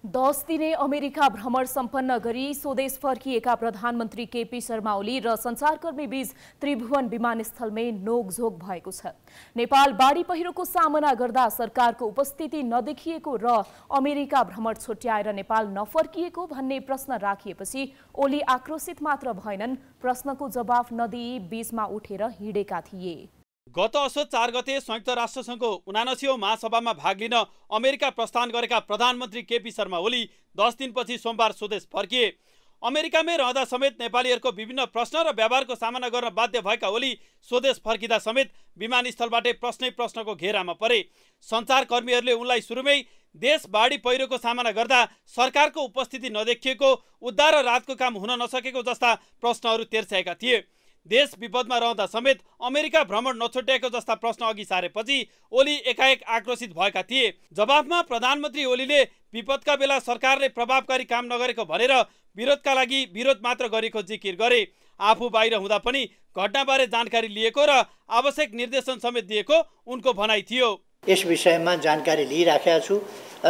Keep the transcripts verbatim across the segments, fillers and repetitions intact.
दस दिने अमेरिका भ्रमण सम्पन्न गरी स्वदेश फर्किएका प्रधानमन्त्री केपी शर्मा ओली र सञ्चारकर्मी बीच त्रिभुवन विमानस्थलमै नोकझोक भएको छ। नेपाल बाढी पहिरोको सामना गर्दा सरकारको उपस्थिति नदेखिएको र अमेरिका भ्रमण छुट्याएर नेपाल नफर्किएको भन्ने प्रश्न राखिएपछि ओली आक्रोशित मात्र भएनन्, प्रश्नको जवाफ नदिई बीचमा उठेर हिँडेका थिए। गत असोज चार गते संयुक्त राष्ट्रसङ्घको उनासीऔं महासभामा भाग लिन अमेरिका प्रस्थान गरेका प्रधानमन्त्री केपी शर्मा ओली दस दिनपछि सोमबार स्वदेश फर्किए। अमेरिकामै रहँदा समेत नेपालीहरूको विभिन्न प्रश्न र व्यवहारको सामना गर्न बाध्य भएका ओली स्वदेश फर्किँदा समेत विमानस्थलबाटै प्रश्नै प्रश्नको घेरामा परे। सञ्चारकर्मीहरूले उनलाई सुरुमै देश बाढी पहिरोको सामना गर्दा सरकारको उपस्थिति नदेखिएको, उद्धार र राहतको काम हुन नसकेको जस्ता प्रश्नहरू तेर्स्याएका थिए। देश विपदमा रहँदा समेत अमेरिका भ्रमण नछुट्याएको जस्ता प्रश्न अघि सारेपछि ओली एकाएक आक्रोशित भएका थिए। जवाफमा प्रधानमन्त्री ओलीले विपदका बेला सरकारले प्रभावकारी काम नगरेको भनेर विरोधका लागि विरोध मात्र गरेको जिकिर गरे। आफू बाहिर हुँदा पनि घटनाबारे जानकारी लिएको र आवश्यक निर्देशन समेत दिएको उनको भनाइ थियो। यस विषयमा जानकारी लिइराखेका छु र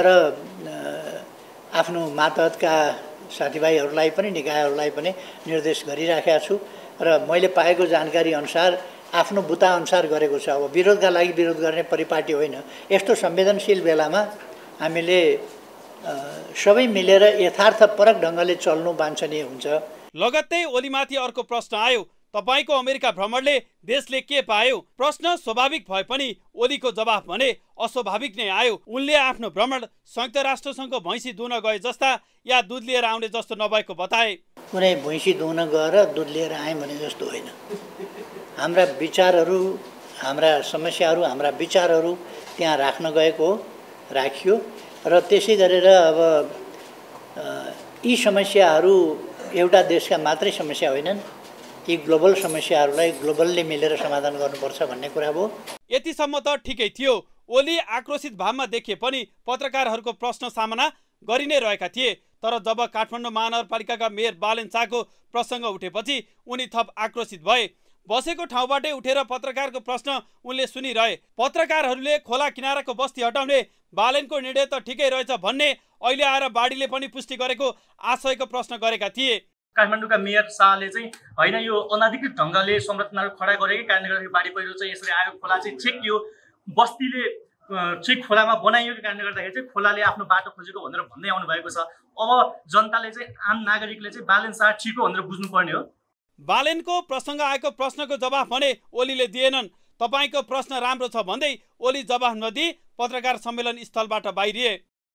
आफ्नो मातहतका साथीभाइहरूलाई पनि निकायहरूलाई पनि निर्देश गरिराखेका छु र मैले पाएको जानकारी अनुसार आफ्नो बुता अनुसार गरेको छ। अब विरोधका लागि विरोध गर्ने परिपाटी होइन। यस्तो संवेदनशील बेलामा हामीले सबै मिलेर यथार्थपरक ढङ्गले चल्नु वाञ्छनीय हुन्छ। लगत्तै ओलीमाथि अर्को प्रश्न आयो, तपाईको अमेरिका भ्रमणले देशले के पायो? प्रश्न स्वाभाविक भए पनि ओलीको जवाफ भने अस्वाभाविक नै आयो। उनले आफ्नो भ्रमण संयुक्त राष्ट्रसङ्घको भैँसी दुहुन गए जस्ता या दुध लिएर आउने जस्तो नभएको बताए। कुनै भैँसी दुहुन गएर दुध लिएर आएँ भने जस्तो होइन। हाम्रा विचारहरू, हाम्रा समस्याहरू, हाम्रा विचारहरू त्यहाँ राख्न गएको राखियो र त्यसै गरेर अब यी समस्याहरू एउटा देशका मात्रै समस्या होइनन्, यी ग्लोबल समस्याहरूलाई ग्लोबलले मिलेर समाधान गर्नुपर्छ भन्ने कुरा हो। यतिसम्म त ठिकै थियो। ओली आक्रोशित भावमा देखिए पनि पत्रकारहरूको प्रश्न सामना गरि नै रहेका थिए। तर जब काठमाडौँ महानगरपालिकाका मेयर बालेन शाहको प्रसङ्ग उठेपछि उनी थप आक्रोशित भए। बसेको ठाउँबाटै उठेर पत्रकारको प्रश्न उनले सुनिरहे। पत्रकारहरूले खोला किनाराको बस्ती हटाउने बालेनको निर्णय त ठिकै रहेछ भन्ने अहिले आएर बाढीले पनि पुष्टि गरेको आशयको प्रश्न गरेका थिए। काठमाडौँका मेयर शाहले चाहिँ होइन यो अनाधिकृत ढङ्गले संरचनाहरू खडा गरेकै कारणले गर्दाखेरि बाढी पहिरो चाहिँ यसरी आयो, खोला चाहिँ चेक यो बस्तीले चेक खोलामा बनाइएको कारणले गर्दाखेरि चाहिँ खोलाले आफ्नो बाटो खोजेको भनेर भन्दै आउनु भएको छ। अब जनताले चाहिँ आम नागरिकले चाहिँ बालेन शाह ठिक हो भनेर बुझ्नुपर्ने हो। बालेनको प्रसङ्ग आएको प्रश्नको जवाफ भने ओलीले दिएनन्। तपाईँको प्रश्न राम्रो छ भन्दै ओली जवाफ नदिई पत्रकार सम्मेलन स्थलबाट बाहिरिए।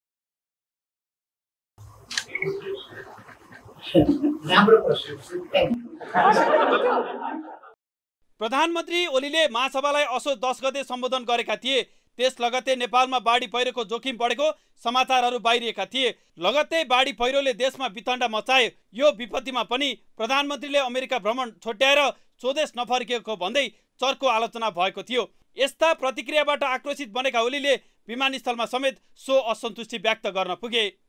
प्रधानमन्त्री ओलीले महासभालाई असोज दस गते सम्बोधन गरेका थिए। त्यस लगत्तै नेपालमा बाढी पहिरोको जोखिम बढेको समाचारहरू बाहिरिएका थिए। लगत्तै बाढी पहिरोले देशमा वितण्डा मचायो। यो विपत्तिमा पनि प्रधानमन्त्रीले अमेरिका भ्रमण छुट्याएर स्वदेश नफर्किएको भन्दै चर्को आलोचना भएको थियो। यस्ता प्रतिक्रियाबाट आक्रोशित बनेका ओलीले विमानस्थलमा समेत सो असन्तुष्टि व्यक्त गर्न पुगे।